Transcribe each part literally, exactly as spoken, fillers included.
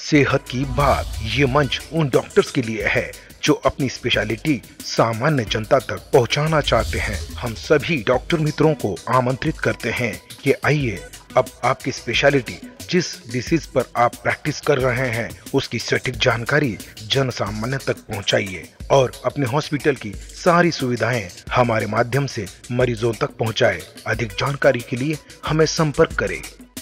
सेहत की बात, ये मंच उन डॉक्टर्स के लिए है जो अपनी स्पेशलिटी सामान्य जनता तक पहुंचाना चाहते हैं। हम सभी डॉक्टर मित्रों को आमंत्रित करते हैं कि आइए अब आपकी स्पेशलिटी जिस डिसीज पर आप प्रैक्टिस कर रहे हैं उसकी सटीक जानकारी जन सामान्य तक पहुंचाइए और अपने हॉस्पिटल की सारी सुविधाएं हमारे माध्यम से मरीजों तक पहुंचाएं। अधिक जानकारी के लिए हमें संपर्क करें।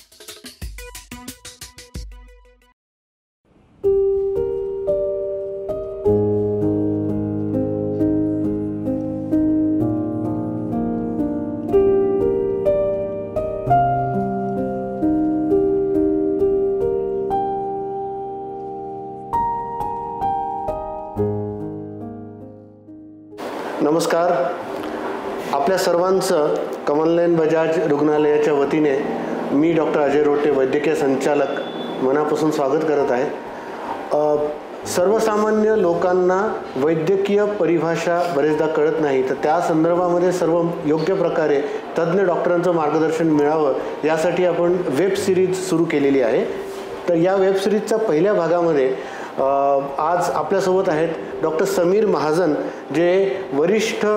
नमस्कार, आपल्या सर्वांचं कमलनयन बजाज रुग्णालयाच्या वतीने मी डॉक्टर अजय रोटे वैद्यकीय संचालक मनापासून स्वागत करत आहे। सर्वसामान्य लोकांना वैद्यकीय परिभाषा बरेचदा कळत नाही, तर त्या संदर्भामध्ये सर्व योग्य प्रकारे तज्ञ डॉक्टरांचं मार्गदर्शन मिळावं यासाठी आपण वेब सिरीज सुरू केलेली आहे। तर या वेब सिरीजच्या पहिल्या भागामध्ये आज आपल्यासोबत आहेत डॉक्टर समीर महाजन, जे वरिष्ठ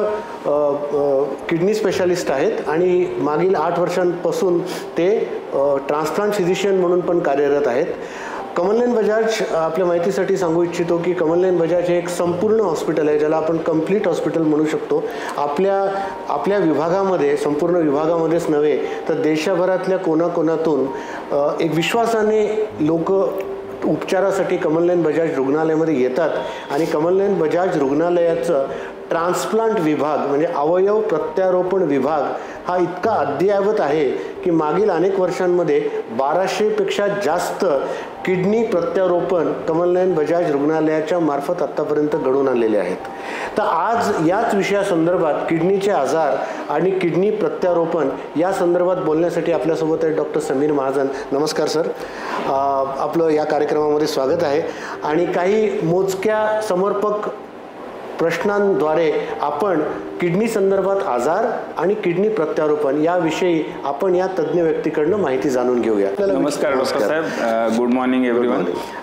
किडनी स्पेशालिस्ट आहेत आणि मागील आठ वर्षांपासून ते ट्रान्सप्लांट फिजिशियन म्हणून पण कार्यरत आहेत। कमलनयन बजाज आपल्या माहितीसाठी सांगू इच्छितो की कमलनयन बजाज हे एक संपूर्ण हॉस्पिटल आहे, ज्याला आपण कंप्लीट हॉस्पिटल म्हणू शकतो। आपल्या आपल्या विभागामध्ये, संपूर्ण विभागामध्येच नव्हे तर देशभरातल्या कोणाकोणातून एक विश्वासाने लोक उपचारासाठी कमलनयन बजाज रुग्णालयामध्ये येतात आणि कमलनयन बजाज रुग्णालयाचं ट्रान्सप्लांट विभाग म्हणजे अवयव प्रत्यारोपण विभाग हा इतका अद्ययावत आहे की मागील अनेक वर्षांमध्ये बाराशे पेक्षा जास्त किडनी प्रत्यारोपण कमलनयन बजाज रुग्णालयाच्या मार्फत आतापर्यंत घडून आलेले आहेत। तर आज याच विषयासंदर्भात किडनीचे आजार आणि किडनी प्रत्यारोपण या संदर्भात बोलण्यासाठी आपल्यासोबत आहे डॉक्टर समीर महाजन। नमस्कार सर, आपलं या कार्यक्रमामध्ये स्वागत आहे आणि काही मोजक्या समर्पक प्रश्नांद्वारे आपण किडनी संदर्भात आजार आणि किडनी प्रत्यारोपण याविषयी आपण या तज्ञ व्यक्तीकडून माहिती जाणून घेऊया। नमस्कार डॉक्टर साहेब, गुड मॉर्निंग एव्हरीवन।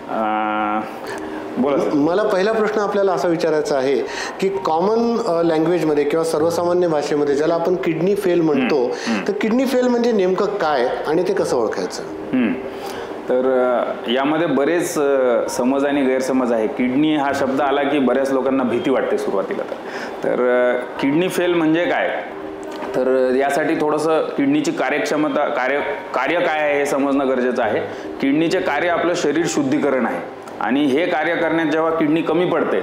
बोला। मला पहिला प्रश्न आपल्याला असा विचारायचा आहे की कॉमन लँग्वेजमध्ये किंवा सर्वसामान्य भाषेमध्ये ज्याला आपण किडनी फेल म्हणतो, तर किडनी फेल म्हणजे नेमकं काय आणि ते कसं ओळखायचं? तर यामध्ये बरेच समज आणि गैरसमज आहे। किडनी हा शब्द आला की बऱ्याच लोकांना भीती वाटते सुरुवातीला। तर तर किडनी फेल म्हणजे काय, तर यासाठी थोडंसं किडनीची कार्यक्षमता कार्य कार्य काय आहे हे समजणं गरजेचं आहे। किडनीचे कार्य आपलं शरीर शुद्धीकरण आहे आणि हे कार्य करण्यात जेव्हा किडनी कमी पडते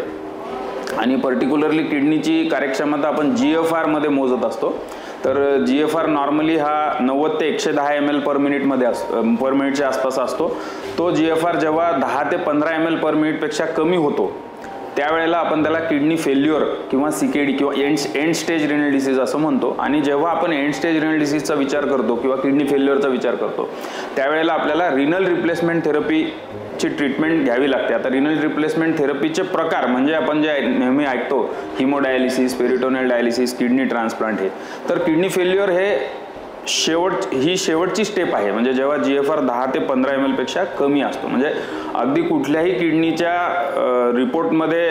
आणि पर्टिक्युलरली किडनीची कार्यक्षमता आपण जी एफ आर मध्ये मोजत असतो। तर जी एफ आर नॉर्मली हा नव्वद ते एकशे दहा एम एल पर मिनिटमध्ये असतो, पर मिनिटच्या आसपास असतो। तो जी एफ आर जेव्हा दहा ते पंधरा एम एल पर मिनिटपेक्षा कमी होतो त्यावेळेला आपण त्याला किडनी फेल्युअर किंवा सी के डी किंवा end end stage renal disease असं म्हणतो। आणि जेव्हा आपण एंड स्टेज रिनल डिसीजचा विचार करतो किंवा किडनी फेल्युअरचा विचार करतो त्यावेळेला आपल्याला रिनल रिप्लेसमेंट थेरपीची ट्रीटमेंट घ्यावी लागते। आता रिनल रिप्लेसमेंट थेरपीचे प्रकार म्हणजे आपण जे नेहमी ऐकतो hemodialysis, peritoneal dialysis, kidney transplant, हे तर किडनी फेल्युअर हे शेवट ही शेवटची स्टेप आहे। म्हणजे जेव्हा जी एफ आर दहा ते पंधरा एम एल पेक्षा कमी असतो, म्हणजे अगदी कुठल्याही किडनीच्या रिपोर्टमध्ये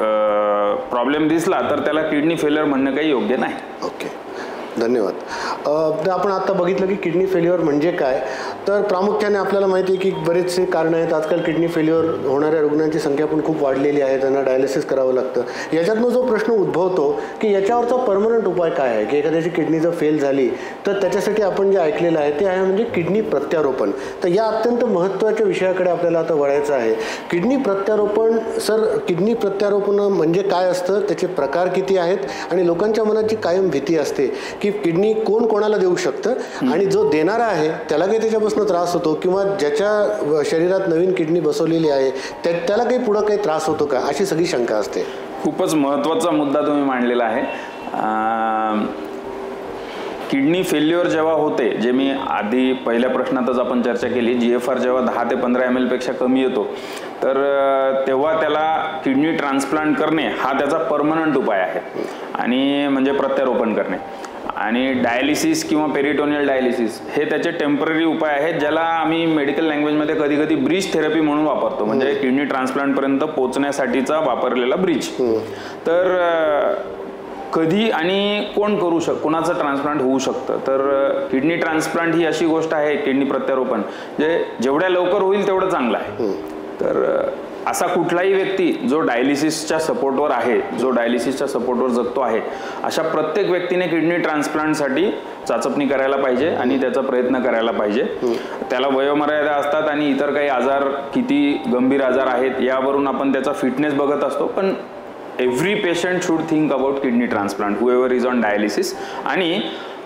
प्रॉब्लेम दिसला तर त्याला किडनी फेल्युअर म्हणणं काही योग्य नाही। ओके, धन्यवाद। तर आपण आता बघितलं की किडनी फेल्युअर म्हणजे काय, तर प्रामुख्याने आपल्याला माहिती आहे की बरेचसे कारण आहेत। आजकाल किडनी फेल्युअर होणाऱ्या रुग्णांची संख्या पण खूप वाढलेली आहे, त्यांना डायलिसिस करावं लागतं। याच्यातनं जो प्रश्न उद्भवतो की याच्यावरचा परमनंट उपाय काय आहे, की एखाद्याची किडनी जर फेल झाली तर त्याच्यासाठी आपण जे ऐकलेलं आहे ते आहे म्हणजे किडनी प्रत्यारोपण। तर या अत्यंत महत्त्वाच्या विषयाकडे आपल्याला आता वळायचं आहे। किडनी प्रत्यारोपण, सर किडनी प्रत्यारोपण म्हणजे काय असतं, त्याचे प्रकार किती आहेत आणि लोकांच्या मनाची कायम भीती असते की किडनी कोण कोणाला देऊ शकतं आणि जो देणारा आहे त्याला काही त्याच्यापासून त्रास होतो किंवा ज्याच्या शरीरात नवीन किडनी बसवलेली आहे त्या त्याला काही पुढं काही त्रास होतो का, अशी सगळी शंका असते। खूपच महत्त्वाचा मुद्दा तुम्ही मांडलेला आहे। किडनी फेल्युअर जेव्हा होते, जे मी आधी पहिल्या प्रश्नातच आपण चर्चा केली, जी एफ आर जेव्हा दहा ते पंधरा एम एल पेक्षा कमी येतो तर तेव्हा त्याला किडनी ट्रान्सप्लांट करणे हा त्याचा परमनंट उपाय आहे आणि म्हणजे प्रत्यारोपण करणे। आणि डायलिसिस किंवा पेरिटोनियल डायलिसिस हे त्याचे टेम्पररी उपाय आहेत, ज्याला आम्ही मेडिकल लँग्वेजमध्ये कधी कधी ब्रिज थेरपी म्हणून वापरतो, म्हणजे किडनी ट्रान्सप्लांटपर्यंत पोहोचण्यासाठीचा वापरलेला ब्रिज. तर कधी आणि कोण करू शक कोणाचं ट्रान्सप्लांट होऊ शकतं, तर किडनी ट्रान्सप्लांट ही अशी गोष्ट आहे, किडनी प्रत्यारोपण जे जेवढ्या लवकर होईल तेवढं चांगलं आहे. तर असा कुठलाही व्यक्ती जो डायलिसिसच्या सपोर्टवर आहे, जो डायलिसिसच्या सपोर्टवर जगतो आहे, अशा प्रत्येक व्यक्तीने किडनी ट्रान्सप्लांटसाठी चाचपणी करायला पाहिजे आणि त्याचा प्रयत्न करायला पाहिजे. त्याला वयोमर्यादा असतात आणि इतर काही आजार, किती गंभीर आजार आहेत यावरून आपण त्याचा फिटनेस बघत असतो, पण every patient should think about kidney transplant whoever is on dialysis. आणि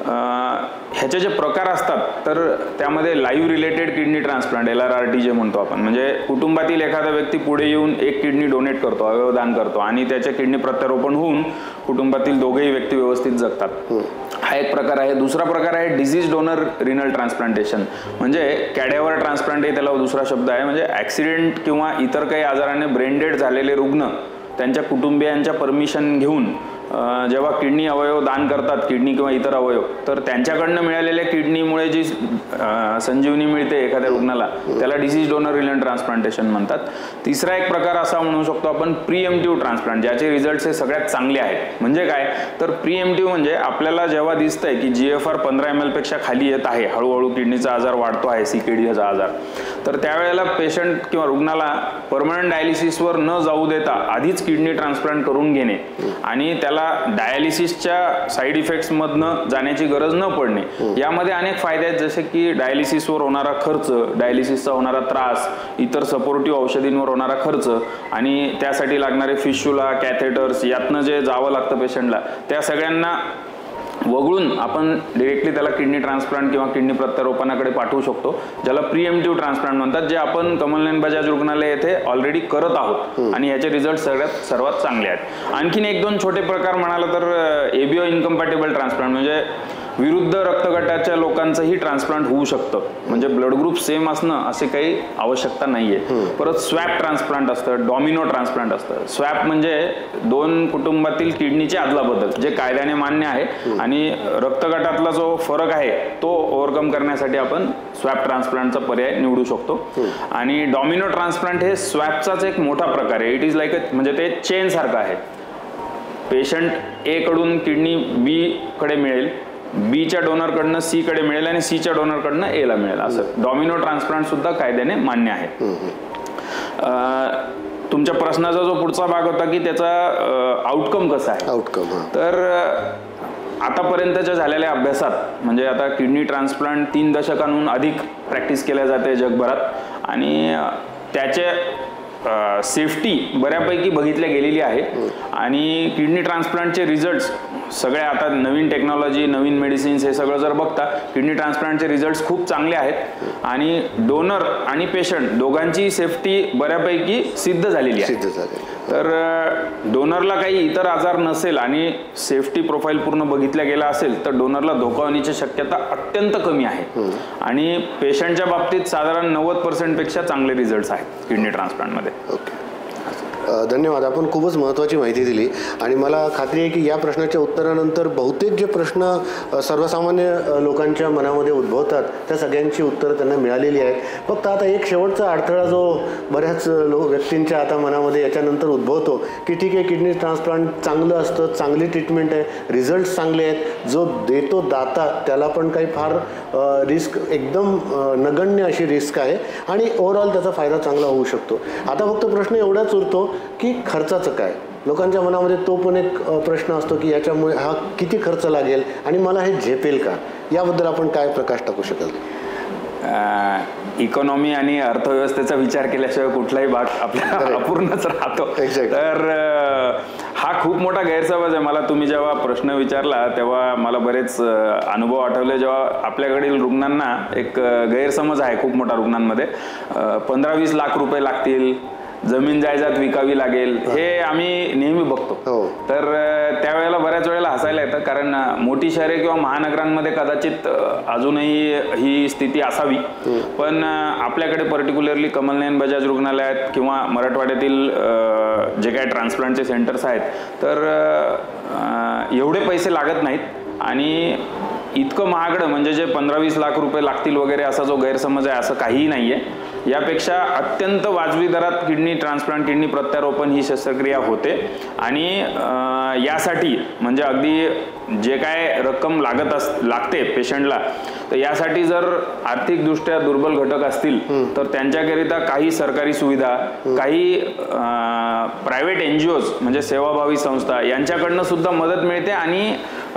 ह्याचे जे प्रकार असतात तर त्यामध्ये live related kidney transplant, L R R T जे म्हणतो आपण, म्हणजे कुटुंबातील एखादा व्यक्ती पुढे येऊन एक किडनी डोनेट करतो, अवयवदान करतो आणि त्याचे किडनी प्रत्यारोपण होऊन कुटुंबातील दोघेही व्यक्ती व्यवस्थित जगतात. हा एक प्रकार आहे. दुसरा प्रकार आहे डिझीज डोनर रिनल ट्रान्सप्लांटेशन, म्हणजे कॅडेवर ट्रान्सप्लांट हे त्याला दुसरा शब्द आहे. म्हणजे ॲक्सिडेंट किंवा इतर काही आजाराने ब्रेन डेड झालेले रुग्ण त्यांच्या कुटुंबियांच्या परमिशन घेऊन जेव्हा किडनी अवयव दान करतात, किडनी किंवा इतर अवयव, तर त्यांच्याकडनं मिळालेल्या किडनीमुळे जी संजीवनी मिळते एखाद्या रुग्णाला, त्याला डिसीज डोनर रिनल ट्रान्सप्लांटेशन म्हणतात. तिसरा एक प्रकार असा म्हणू शकतो आपण प्रीएम्प्टिव्ह ट्रान्सप्लांट, ज्याचे रिझल्ट्स हे सगळ्यात चांगले आहेत. म्हणजे काय, तर प्रीएम्प्टिव्ह म्हणजे आपल्याला जेव्हा दिसतंय की जी एफ आर पंधरा एम एल पेक्षा खाली येत आहे, हळूहळू किडनीचा आजार वाढतो आहे, सी के डीचा आजार, तर त्यावेळेला पेशंट किंवा रुग्णाला परमनंट डायलिसिसवर न जाऊ देता आधीच किडनी ट्रान्सप्लांट करून घेणे आणि त्याला डायलिसिसच्या साईड इफेक्ट्स मधनं जाण्याची गरज न पडणे. यामध्ये अनेक फायदे आहेत, जसे की डायलिसिसवर होणारा खर्च, डायलिसिसचा होणारा त्रास, इतर सपोर्टिव्ह औषधींवर होणारा खर्च आणि त्यासाठी लागणारे फिशुला, कॅथेटर्स, यातनं जे जावं लागतं पेशंटला, त्या सगळ्यांना वगळून आपण डिरेक्टली त्याला किडनी ट्रान्सप्लांट किंवा किडनी प्रत्यारोपणाकडे पाठवू शकतो, ज्याला प्रीएम्प्टिव्ह ट्रान्सप्लांट म्हणतात, जे आपण कमलनयन बजाज रुग्णालय येथे ऑलरेडी करत आहोत आणि याचे रिझल्ट सगळ्यात सर्वात चांगले आहेत. आणखीन एक दोन छोटे प्रकार म्हणाला तर एबीओ इनकम्पॅटेबल ट्रान्सप्लांट, म्हणजे विरुद्ध रक्तगटाच्या लोकांचंही ट्रान्सप्लांट होऊ शकतं, म्हणजे ब्लड ग्रुप सेम असणं असे काही आवश्यकता नाहीये. परत स्वॅप ट्रान्सप्लांट असतं, डॉमिनो ट्रान्सप्लांट असतं. स्वॅप म्हणजे दोन कुटुंबातील किडनीचे अदलाबदल, जे कायद्याने मान्य आहे आणि रक्तगटातला जो फरक आहे तो ओव्हरकम करण्यासाठी आपण स्वॅप ट्रान्सप्लांटचा पर्याय निवडू शकतो. आणि डॉमिनो ट्रान्सप्लांट हे स्वॅपचाच एक मोठा प्रकार आहे. इट इज लाईक अ, म्हणजे ते चेन सारखं आहे. पेशंट ए कडून किडनी बी कडे मिळेल, बीच्या डोनरकडनं सी कडे मिळेल आणि सीच्या डोनरकडनं ए ला मिळेल, असं डॉमिनो ट्रान्सप्लांट सुद्धा कायद्याने मान्य आहे. तुमच्या प्रश्नाचा जो पुढचा भाग होता की त्याचा आउटकम कसा आहे, आउटकम तर आतापर्यंतच्या झालेल्या अभ्यासात, म्हणजे आता किडनी ट्रान्सप्लांट तीन दशकांहून अधिक प्रॅक्टिस केल्या जाते जगभरात आणि त्याचे सेफ्टी बऱ्यापैकी बघितल्या गेलेली आहे आणि किडनी ट्रान्सप्लांटचे रिझल्ट्स सगळे आता नवीन टेक्नॉलॉजी, नवीन मेडिसिन्स हे सगळं जर बघता, किडनी ट्रान्सप्लांटचे रिझल्ट्स खूप चांगले आहेत आणि डोनर आणि पेशंट दोघांची सेफ्टी बऱ्यापैकी सिद्ध झालेली आहे. तर डोनरला काही इतर आजार नसेल आणि सेफ्टी प्रोफाईल पूर्ण बघितल्या गेला असेल तर डोनरला धोका होण्याची शक्यता अत्यंत कमी आहे आणि पेशंटच्या बाबतीत साधारण नव्वद पर्सेंट पेक्षा चांगले रिझल्ट्स आहेत किडनी ट्रान्सप्लांटमध्ये. धन्यवाद. आपण खूपच महत्त्वाची माहिती दिली आणि मला खात्री आहे की या प्रश्नाच्या उत्तरानंतर बहुतेक जे प्रश्न सर्वसामान्य लोकांच्या मनामध्ये उद्भवतात त्या सगळ्यांची उत्तरं त्यांना मिळालेली आहेत. फक्त आता एक शेवटचा अडथळा जो बऱ्याच लो व्यक्तींच्या आता मनामध्ये याच्यानंतर उद्भवतो की ठीक आहे, किडनी ट्रान्सप्लांट चांगलं असतं, चांगली ट्रीटमेंट आहे, रिझल्ट्स चांगले आहेत, जो देतो दाता त्याला पण काही फार रिस्क, एकदम नगण्य अशी रिस्क आहे आणि ओव्हरऑल त्याचा फायदा चांगला होऊ शकतो. आता फक्त प्रश्न एवढाच उरतो की खर्चाचं काय. लोकांच्या मनामध्ये तो पण एक प्रश्न असतो की याच्यामुळे हा किती खर्च लागेल आणि मला हे झेपेल का, याबद्दल आपण काय प्रकाश टाकू शकाल? इकॉनॉमी आणि अर्थव्यवस्थेचा विचार केल्याशिवाय कुठलाही भाग आपल्याला अपूर्णच राहतो. तर हा खूप मोठा गैरसमज आहे. मला तुम्ही जेव्हा प्रश्न विचारला तेव्हा मला बरेच अनुभव आठवले, जेव्हा आपल्याकडील रुग्णांना एक गैरसमज आहे खूप मोठा रुग्णांमध्ये, पंधरा वीस लाख रुपये लागतील, जमीन जायदाद विकावी लागेल, हे आम्ही नेहमी बघतो. तर त्यावेळेला बऱ्याच वेळेला हसायला येतं, कारण मोठी शहरे किंवा महानगरांमध्ये कदाचित अजूनही ही स्थिती असावी, पण आपल्याकडे पर्टिक्युलरली कमलनयन बजाज रुग्णालयात किंवा मराठवाड्यातील जे काही ट्रान्सप्लांटचे सेंटर्स आहेत तर एवढे पैसे लागत नाहीत. आणि इतकं महागडं म्हणजे जे पंधरा वीस लाख रुपये लागतील वगैरे असा जो गैरसमज आहे असं काहीही नाही आहे. यापेक्षा अत्यंत वाजवी दरात किडनी ट्रान्सप्लांट, किडनी प्रत्यारोपण ही शस्त्रक्रिया होते आणि यासाठी म्हणजे अगदी जे काय रक्कम लागत अस लागते पेशंटला, तर यासाठी जर आर्थिकदृष्ट्या दुर्बल घटक असतील तर त्यांच्याकरिता काही सरकारी सुविधा, काही प्रायव्हेट एन जी ओज म्हणजे सेवाभावी संस्था यांच्याकडनं सुद्धा मदत मिळते आणि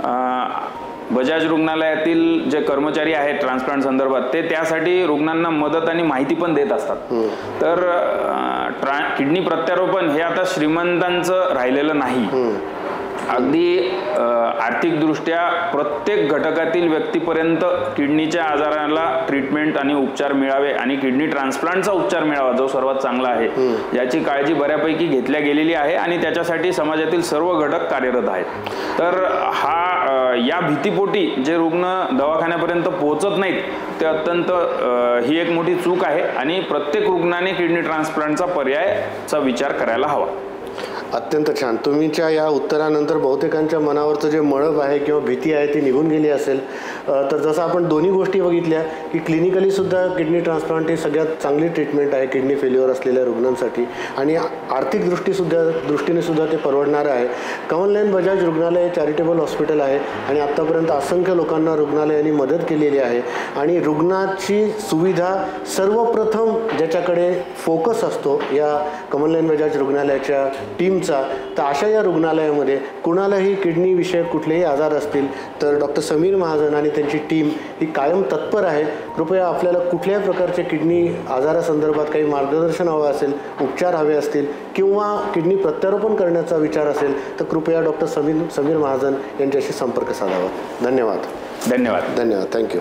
बजाज रुग्णालयातील जे कर्मचारी आहेत ट्रान्सप्लांट संदर्भात ते त्यासाठी रुग्णांना मदत आणि माहिती पण देत असतात. तर ट्रा किडनी प्रत्यारोपण हे आता श्रीमंतांचं राहिलेलं नाही. अगदी आर्थिकदृष्ट्या प्रत्येक घटकातील व्यक्तीपर्यंत किडनीच्या आजाराला ट्रीटमेंट आणि उपचार मिळावे आणि किडनी ट्रान्सप्लांटचा उपचार मिळावा जो सर्वात चांगला आहे याची काळजी बऱ्यापैकी घेतल्या गेलेली आहे आणि त्याच्यासाठी समाजातील सर्व घटक कार्यरत आहेत. तर हा या भीतीपोटी जे रुग्ण दवाखान्यापर्यंत पोहोचत नाहीत ते अत्यंत ही एक मोठी चूक आहे आणि प्रत्येक रुग्णाने किडनी ट्रान्सप्लांटचा पर्यायचा विचार करायला हवा. अत्यंत छान. तुमच्या या उत्तरानंतर बहुतेकांच्या मनावरचं जे मळब आहे किंवा भीती आहे ती निघून गेली असेल. तर जसं आपण दोन्ही गोष्टी बघितल्या की क्लिनिकली सुद्धा किडनी ट्रान्सप्लांट ही सगळ्यात चांगली ट्रीटमेंट आहे किडनी फेल्युअर असलेल्या रुग्णांसाठी आणि आर्थिक दृष्टीसुद्धा दृष्टीने सुद्धा ते परवडणारं आहे. कमलनयन बजाज रुग्णालय चॅरिटेबल हॉस्पिटल आहे आणि आत्तापर्यंत असंख्य लोकांना रुग्णालयाने मदत केलेली आहे आणि रुग्णाची सुविधा सर्वप्रथम ज्याच्याकडे फोकस असतो या कमलनयन बजाज रुग्णालयाच्या टीम तर अशा या रुग्णालयामध्ये कुणालाही किडनी विषयक कुठलेही आजार असतील तर डॉक्टर समीर महाजन आणि त्यांची टीम ही कायम तत्पर आहे. कृपया आपल्याला कुठल्याही प्रकारचे किडनी आजारासंदर्भात काही मार्गदर्शन हवं असेल, उपचार हवे असतील किंवा किडनी प्रत्यारोपण करण्याचा विचार असेल तर कृपया डॉक्टर समीर समीर महाजन यांच्याशी संपर्क साधावा. धन्यवाद. धन्यवाद. धन्यवाद. थँक्यू.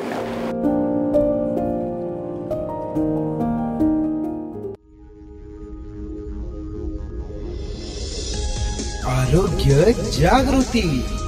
आरोग्य जागृती.